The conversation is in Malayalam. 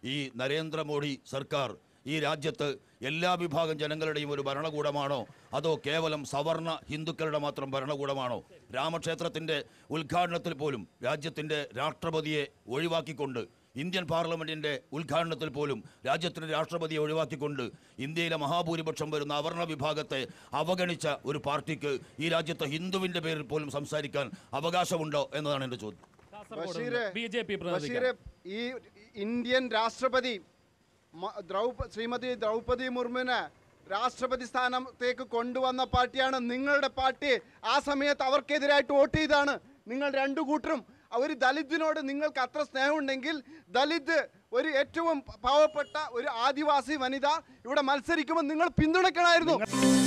ഈ നരേന്ദ്രമോദി സർക്കാർ ഈ രാജ്യത്ത് എല്ലാ വിഭാഗം ജനങ്ങളുടെയും ഒരു ഭരണകൂടമാണോ അതോ കേവലം സവർണ ഹിന്ദുക്കളുടെ മാത്രം ഭരണകൂടമാണോ? രാമക്ഷേത്രത്തിൻ്റെ ഉദ്ഘാടനത്തിൽ പോലും രാജ്യത്തിൻ്റെ രാഷ്ട്രപതിയെ ഒഴിവാക്കിക്കൊണ്ട്, ഇന്ത്യൻ പാർലമെൻറ്റിൻ്റെ ഉദ്ഘാടനത്തിൽ പോലും രാജ്യത്തിൻ്റെ രാഷ്ട്രപതിയെ ഒഴിവാക്കിക്കൊണ്ട് ഇന്ത്യയിലെ മഹാഭൂരിപക്ഷം വരുന്ന അവർണ വിഭാഗത്തെ അവഗണിച്ച ഒരു പാർട്ടിക്ക് ഈ രാജ്യത്തെ ഹിന്ദുവിൻ്റെ പേരിൽ പോലും സംസാരിക്കാൻ അവകാശമുണ്ടോ എന്നതാണ് എൻ്റെ ചോദ്യം. ഈ ഇന്ത്യൻ രാഷ്ട്രപതി ശ്രീമതി ദ്രൗപദി മുർമുവിനെ രാഷ്ട്രപതി സ്ഥാനത്തേക്ക് കൊണ്ടുവന്ന പാർട്ടിയാണ് നിങ്ങളുടെ പാർട്ടി. ആ സമയത്ത് അവർക്കെതിരായിട്ട് വോട്ട് ചെയ്താണ് നിങ്ങൾ രണ്ടു കൂട്ടരും. ഒരു ദലിതിനോട് നിങ്ങൾക്ക് അത്ര സ്നേഹമുണ്ടെങ്കിൽ ദലിത് ഒരു ഏറ്റവും പാവപ്പെട്ട ഒരു ആദിവാസി വനിത ഇവിടെ മത്സരിക്കുമ്പോൾ നിങ്ങൾ പിന്തുണയ്ക്കണമായിരുന്നു.